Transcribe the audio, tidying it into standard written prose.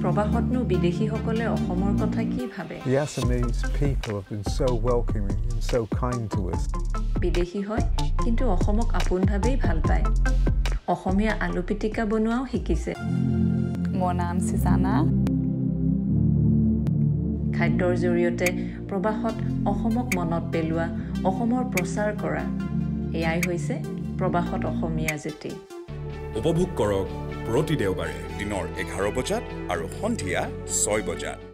প্ৰবাসতনো বিদেশীসকলে অসমৰ কথা কি ভাবে? The Assamese people have been so welcoming and so kind to us. বিদেশী হয় কিন্তু অসমক আপোনভাৱেই ভাল পায়। অসমীয়া আলু পিটিকা বনোৱাও শিকিছে। মোৰ নাম সুজানা। খাদ্যৰ জৰিয়তে প্ৰবাসত অসমক মনত পেলোৱা, অসমৰ প্ৰচাৰ কৰা, এয়াই হৈছে প্ৰবাসত অসমীয়া জেতি। উপভোগ কৰক প্ৰতি দেওবাৰে দিনৰ 11 বজাত আৰু সন্ধিয়া 6 বজাত।